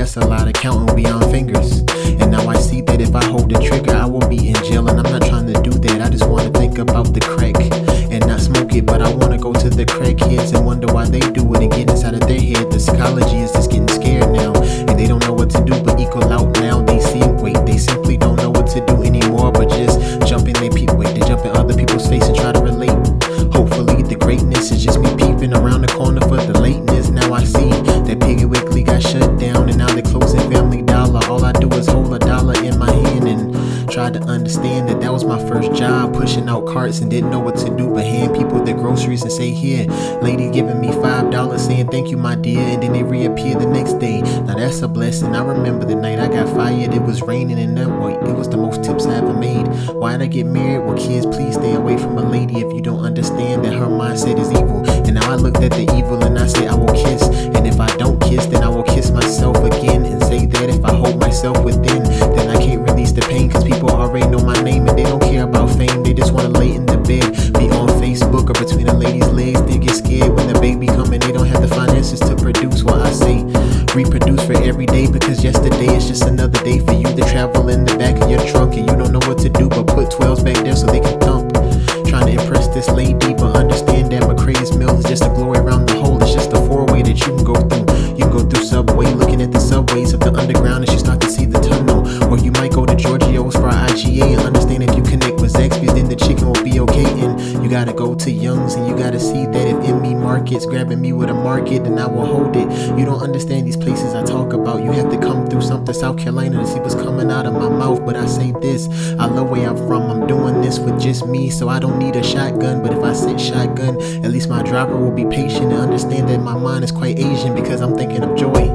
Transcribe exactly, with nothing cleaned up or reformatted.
that's a lot of counting beyond fingers. And now I see that if I hold the trigger, I will be in jail, and I'm not trying to do that. I just want to think about the crack and not smoke it, but I want to go to the crackheads and wonder why they do it and get inside of their head. The psychology is just getting scared now, and they don't know what to do but equal out now. They see wait, they simply don't know what to do anymore, but just jump in they peep wait, they jump in other people's face and try to relate. Hopefully the greatness is just me peeping around the corner for the lateness. Now I see that Piggly Wiggly got shut down, and now they're closing Family Dollar. All I do is hold a dollar in my hand and try to understand that that was my first job, pushing out carts and didn't know what to do but hand people their groceries and say, here, lady giving me five dollars saying thank you my dear, and then they reappear the next day. Now that's a blessing. I remember the night I got fired, it was raining and that way it was the most tips I ever made. Why'd I get married? Well kids, please stay away from a lady if you don't understand that her mindset is evil. And now I looked at the evil and I say I will kiss, and if I don't kiss then I will kiss myself again, and say that if I hold myself within then I can't release the pain, cause people already know my name and they don't care about fame. They just wanna lay in the bed, be on Facebook or between a lady's legs. They get scared when the baby come and they don't have the finances to produce. Well I say reproduce for every day, because yesterday is just another day for you to travel in the back of your trunk, and you don't know what to do but put twelves back there so they can thump. Trying to impress this lady but understand that McCrae's Mill is just a glory around the hole. It's just a four-way that you can go through. You can go through Subway, looking at the subways of the underground as you start to see the tunnel. Or you might go to Giorgio's for I G A and understand if you connect with Zaxby's then the chicken will be okay. And you gotta go to Young's and you gotta see that if M E Market's grabbing me with a market then I will hold it. You don't understand these places I talk about. You have to come through something South Carolina to see what's coming out of my mouth. But I say this, I love where I'm from. I'm doing this with just me, so I don't need a shotgun. But if I said shotgun, at least my driver will be patient and understand that my mind is quite Asian, because I'm thinking of joy.